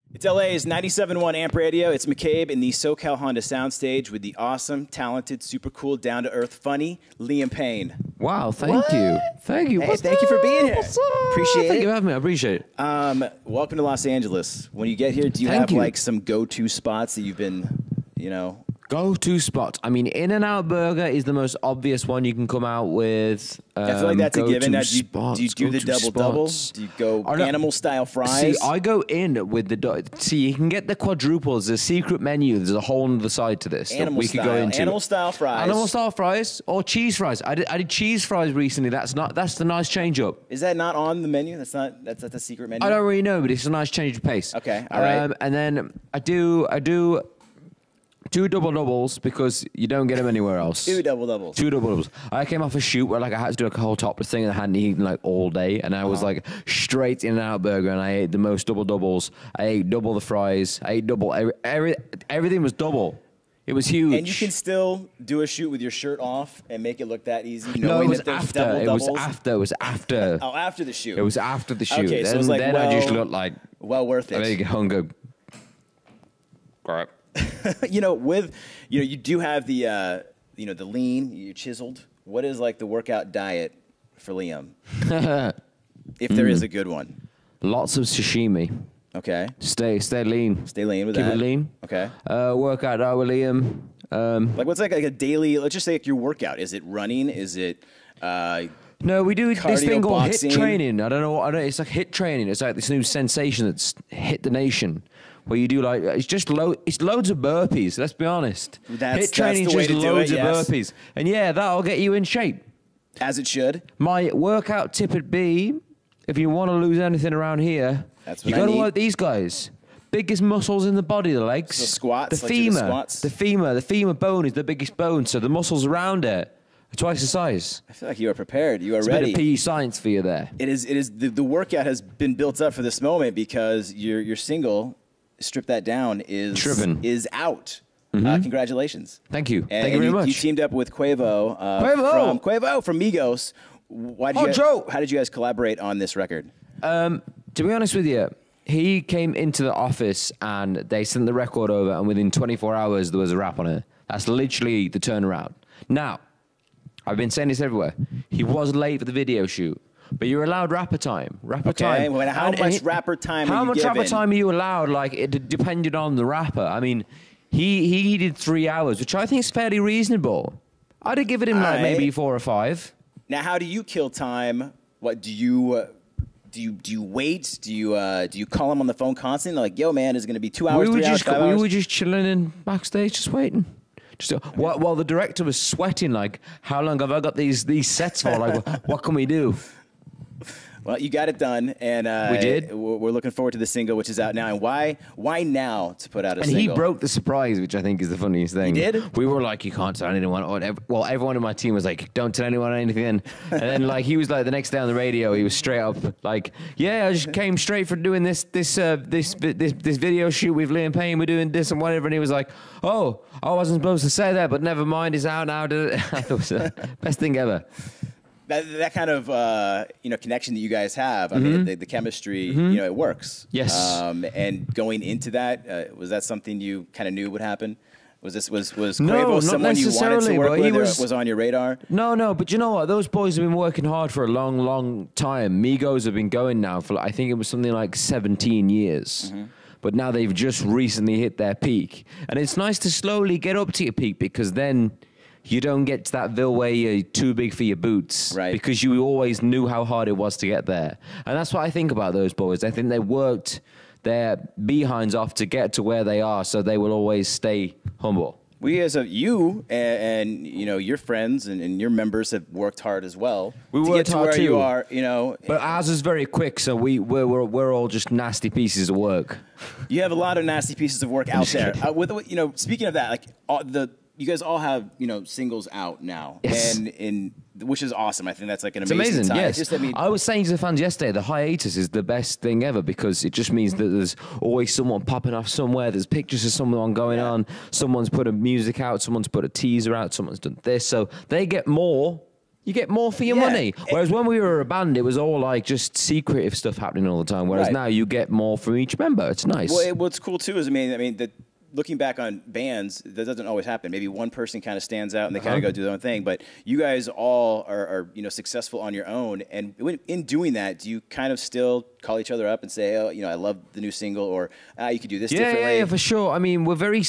It's LA's 97.1 Amp Radio. It's McCabe in the SoCal Honda Sound Stage with the awesome, talented, super cool, down-to-earth, funny Liam Payne. Wow, thank you. Thank you. Hey, thank you for being here. Appreciate it. Thank you for having me. I appreciate it. Welcome to Los Angeles. When you get here, do you have like some go-to spots that you've been, Go-to spot. I mean, In-N-Out Burger is the most obvious one you can come out with. I feel like that's a given. Now, do you do the double-double? Do you go animal-style fries? See, I go in with the... See, you can get the quadruples. There's a secret menu. There's a whole other side to this that we could go into. Animal-style fries. Animal-style fries or cheese fries. I did cheese fries recently. That's the nice change-up. Is that not on the menu? That's a secret menu? I don't really know, but it's a nice change of pace. Okay, all right. And then I do 2 double-doubles because you don't get them anywhere else. 2 double-doubles. 2 double-doubles. I came off a shoot where I had to do a whole topless thing and I hadn't eaten all day, and I was straight In-N-Out Burger, and I ate the most double-doubles. I ate double the fries. I ate double everything was double. It was huge. And you can still do a shoot with your shirt off and make it look that easy. No, it was after. It was after. Oh, after the shoot. It was after the shoot. Okay, so it was like, then I just looked like well worth it. I get home and go. Crap. You do have the the lean, you're chiseled. What is like the workout diet for Liam? If there is a good one. Lots of sashimi. Okay. Stay lean. Stay lean with Keep that. it lean. Okay. Workout diet with Liam. Like what's like a daily, let's just say like your workout. Is it running? Is it no, we do this thing called boxing? HIIT training. It's like HIIT training. It's like this new sensation that's hit the nation. Where you do it's loads of burpees. Let's be honest. HIIT training is just loads of burpees, and yeah, that'll get you in shape. As it should. My workout tip would be, if you want to lose anything around here, you got to work these guys. Biggest muscles in the body, the legs. So squats. The femur. The femur bone is the biggest bone, so the muscles around it are twice the size. I feel like you are prepared. You are ready. It's a bit of PE science for you there. It is. The workout has been built up for this moment because you're single. Strip that down is out. Congratulations. Thank you. And Thank you very much. You teamed up with Quavo. From Migos. How did you guys collaborate on this record? To be honest with you, he came into the office and they sent the record over, and within 24 hours there was a rap on it. That's literally the turnaround. Now, I've been saying this everywhere. He was late for the video shoot. But you're allowed rapper time. Time. Well, how much rapper time are you given? How much rapper time are you allowed? Like, it depended on the rapper. I mean, he did 3 hours, which I think is fairly reasonable. I'd have given him maybe 4 or 5. Now, how do you kill time? What do you wait? Do you call him on the phone constantly? Like, yo, man, is it going to be 2 hours, 3 hours, 5 hours? We were just chilling in backstage, just waiting. While the director was sweating, like, how long have I got these sets for? Like, what can we do? Well, you got it done, and we did. We're looking forward to the single, which is out now. And why now to put out a single? And he broke the surprise, which I think is the funniest thing. He did? We were like, you can't tell anyone. Well, everyone in my team was like, don't tell anyone anything. And then like he was like the next day on the radio, he was straight up like, yeah, I just came straight for doing this video shoot with Liam Payne. We're doing this and whatever. And he was like, oh, I wasn't supposed to say that, but never mind. It's out now. I thought it was the best thing ever. That kind of connection that you guys have, I mean, the chemistry, it works. Yes. And going into that, was that something you kind of knew would happen? Was Quavo not someone you wanted to work with, or was on your radar? No, but you know what? Those boys have been working hard for a long, long time. Migos have been going now for, I think it was something like 17 years. But now they've just recently hit their peak. And it's nice to slowly get up to your peak, because then you don't get to that Ville where you're too big for your boots. Right. Because you always knew how hard it was to get there. And that's what I think about those boys. I think they worked their behinds off to get to where they are, so they will always stay humble. We as you and your friends and your members have worked hard as well. We worked hard too. You are, But ours is very quick, so we're all just nasty pieces of work. You have a lot of nasty pieces of work out there. Speaking of that, like you guys all have singles out now, yes. and which is awesome. I think that's like an it's amazing time. Yes, I was saying to the fans yesterday, the hiatus is the best thing ever, because it just means that there's always someone popping off somewhere. There's pictures of someone going on. Someone's put a music out. Someone's put a teaser out. Someone's done this, so they get more You get more for your money. Whereas when we were a band, it was all like just secretive stuff happening all the time. Whereas now you get more from each member. It's nice. Well, what's cool too is, I mean, looking back on bands, that doesn't always happen. Maybe one person kind of stands out and they kind of go do their own thing. But you guys all are successful on your own. And in doing that, do you kind of still call each other up and say, oh, I love the new single, or you could do this differently? Yeah, for sure. I mean, we're very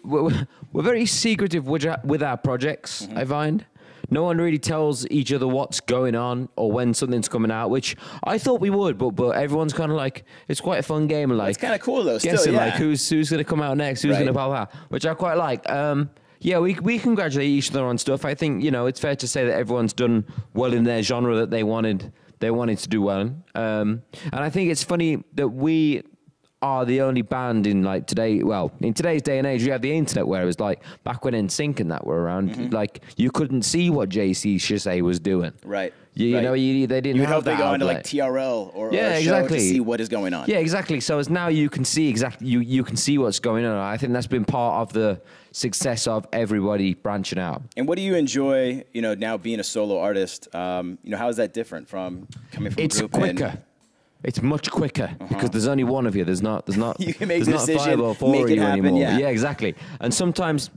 secretive with our projects. I find. No one really tells each other what's going on or when something's coming out, which I thought we would, but everyone's kind of like, it's quite a fun game. Like, it's kind of cool though. Guessing still, yeah. like who's going to come out next, who's going to blah blah, which I quite like. Yeah, we congratulate each other on stuff. I think it's fair to say that everyone's done well in their genre that they wanted to do well in. And I think it's funny that we are the only band in in today's day and age, we have the internet, where it was like back when NSYNC and that were around, like you couldn't see what JC Chasez was doing. Right. They didn't have that. They go into like TRL or a show to see what is going on. Yeah, exactly. So as now you can see you can see what's going on. I think that's been part of the success of everybody branching out. And what do you enjoy, now being a solo artist? How is that different from coming from a group? It's quicker. It's much quicker because there's only one of you. There's not you can make there's a not 5 or 4 make of it you happen, anymore. Yeah, exactly. And sometimes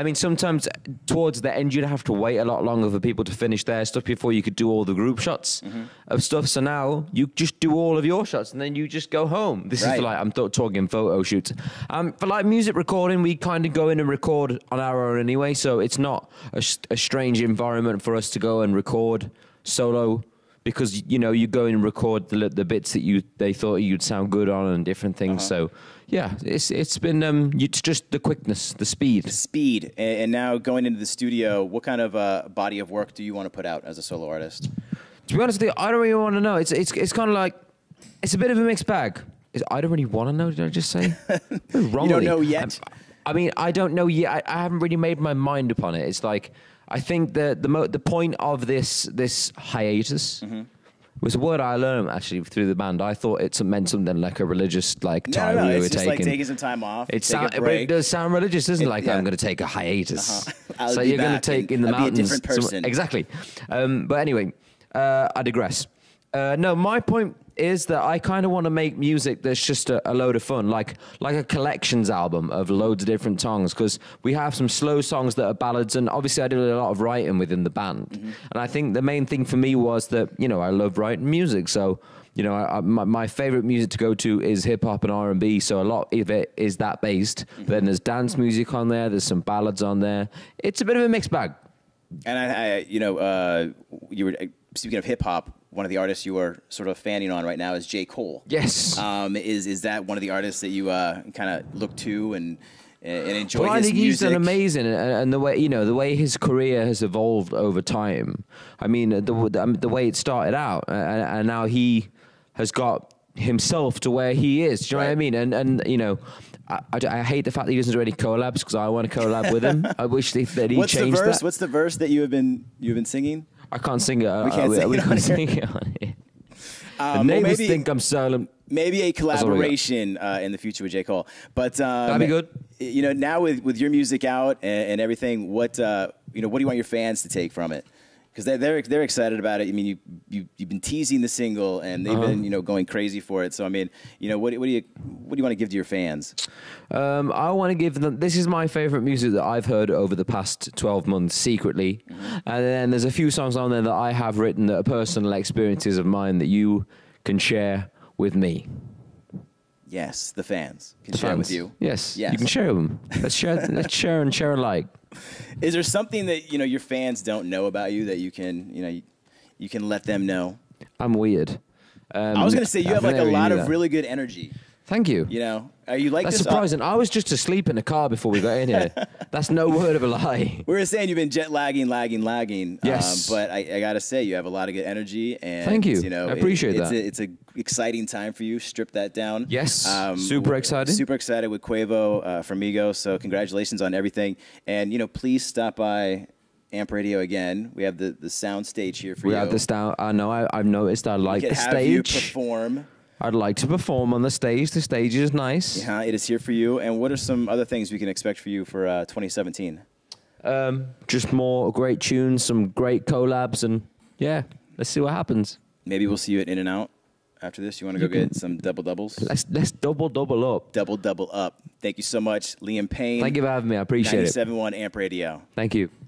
towards the end you'd have to wait a lot longer for people to finish their stuff before you could do all the group shots of stuff. So now you just do all of your shots and then you just go home. This is for I'm talking photo shoots. For like music recording, we kind of go in and record on our own anyway. So it's not a strange environment for us to go and record solo. Because you go in and record the bits that they thought you'd sound good on and different things. So yeah, it's been it's just the quickness, the speed. And now going into the studio, what kind of body of work do you want to put out as a solo artist? To be honest with you, I don't really want to know. It's kind of like it's a bit of a mixed bag. I don't really want to know. Did I just say? Wrong. You don't know yet. I mean, I don't know yet. I haven't really made my mind upon it. It's like, I think the point of this hiatus was a word I learned actually through the band. I thought it meant something like a religious time we were it's just taking. like taking some time off. But it does sound religious, isn't it? Like I'm going to take a hiatus. So you're going to take in the mountains. Be a different person. Exactly. But anyway, I digress. No, my point is that I kind of want to make music that's just a load of fun, like a collections album of loads of different songs, because we have some slow songs that are ballads, and obviously I did a lot of writing within the band. And I think the main thing for me was that, I love writing music, so my favorite music to go to is hip hop and R&B, so a lot of it is that based. But then there's dance music on there, there's some ballads on there. It's a bit of a mixed bag. And you were speaking of hip hop. One of the artists you are sort of fanning on right now is J. Cole. Yes. Is that one of the artists that you kind of look to and enjoy well, his I think music? he's done amazing, and the way his career has evolved over time. I mean, the way it started out, and now he has got himself to where he is. Do you know what I mean? And I hate the fact that he doesn't do any collabs, because I want to collab with him. I wish that he changed that. What's the verse that you've been singing? I can't sing it. We can't sing it on here. The neighbors think I'm silent. Maybe a collaboration in the future with J. Cole. But that'd be good. Now with your music out and everything, what do you want your fans to take from it? Because they're excited about it. I mean, you've been teasing the single, and they've been going crazy for it. So I mean, what do you want to give to your fans? I want to give them. This is my favorite music that I've heard over the past 12 months secretly, and then there's a few songs on there that I have written that are personal experiences of mine that you can share with me. Yes, the fans can share with you. Yes, you can share with them. Let's share and share alike. Is there something that your fans don't know about you that you can you can let them know? I'm weird. I was going to say you have like a lot of really good energy. Thank you. Are you like That's this? surprising. I was just asleep in the car before we got in here. That's no word of a lie. We were saying you've been jet lagging. Yes. But I got to say, you have a lot of good energy. And, thank you. I appreciate that. It's an exciting time for you. Strip that down. Yes. Super excited. Super excited with Quavo from Migos. So congratulations on everything. And, please stop by Amp Radio again. We have the sound stage here for you. We have the sound. I know. I've noticed. I like the stage. Have you perform. I'd like to perform on the stage. The stage is nice. Yeah, it is here for you. And what are some other things we can expect for you for 2017? Just more great tunes, some great collabs, and Yeah, let's see what happens. Maybe we'll see you at In-N-Out after this. You want to go get some double-doubles? Let's double up. Double up. Thank you so much, Liam Payne. Thank you for having me. I appreciate it. 97.1 Amp Radio. Thank you.